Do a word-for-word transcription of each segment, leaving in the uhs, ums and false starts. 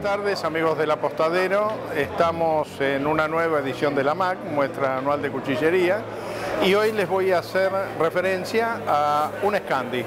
tardes, amigos del Apostadero. Estamos en una nueva edición de la M A C, muestra anual de cuchillería, y hoy les voy a hacer referencia a un Scandi.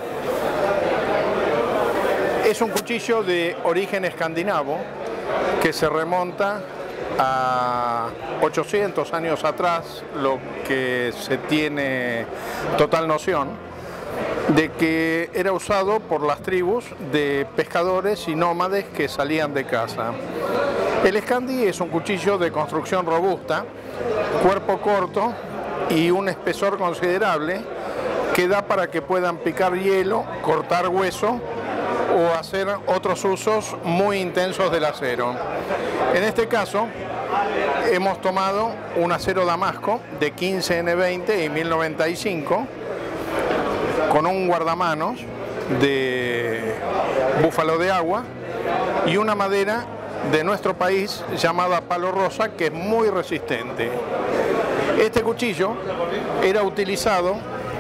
Es un cuchillo de origen escandinavo que se remonta a ochocientos años atrás, lo que se tiene total noción de que era usado por las tribus de pescadores y nómades que salían de caza. El Scandi es un cuchillo de construcción robusta, cuerpo corto y un espesor considerable que da para que puedan picar hielo, cortar hueso o hacer otros usos muy intensos del acero. En este caso hemos tomado un acero damasco de quince ene veinte y mil noventa y cinco con un guardamanos de búfalo de agua y una madera de nuestro país llamada palo rosa, que es muy resistente. Este cuchillo era utilizado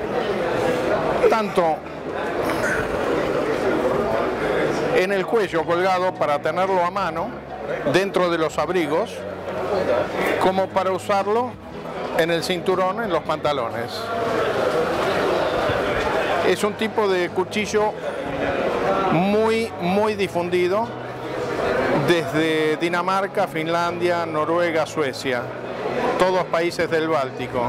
tanto en el cuello colgado para tenerlo a mano dentro de los abrigos, como para usarlo en el cinturón, en los pantalones. Es un tipo de cuchillo muy, muy difundido desde Dinamarca, Finlandia, Noruega, Suecia, todos países del Báltico.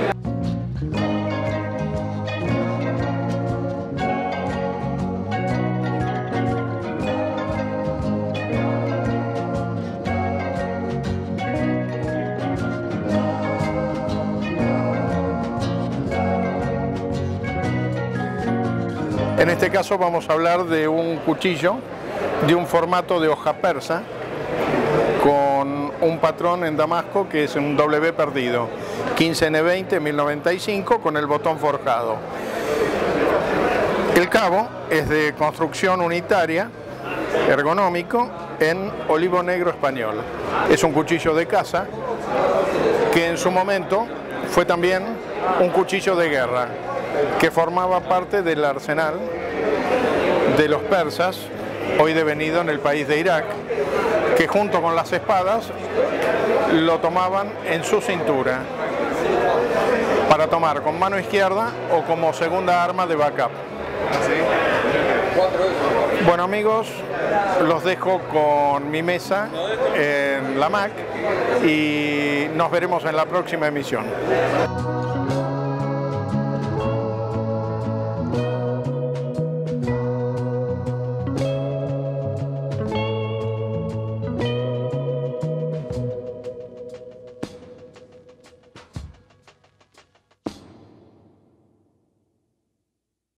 En este caso vamos a hablar de un cuchillo de un formato de hoja persa con un patrón en damasco que es un W perdido, quince ene veinte mil noventa y cinco, con el botón forjado. El cabo es de construcción unitaria, ergonómico, en olivo negro español. Es un cuchillo de caza que en su momento fue también un cuchillo de guerra, que formaba parte del arsenal de los persas, hoy devenido en el país de Irak, que junto con las espadas lo tomaban en su cintura para tomar con mano izquierda o como segunda arma de backup. Bueno, amigos, los dejo con mi mesa en la M A C y nos veremos en la próxima emisión.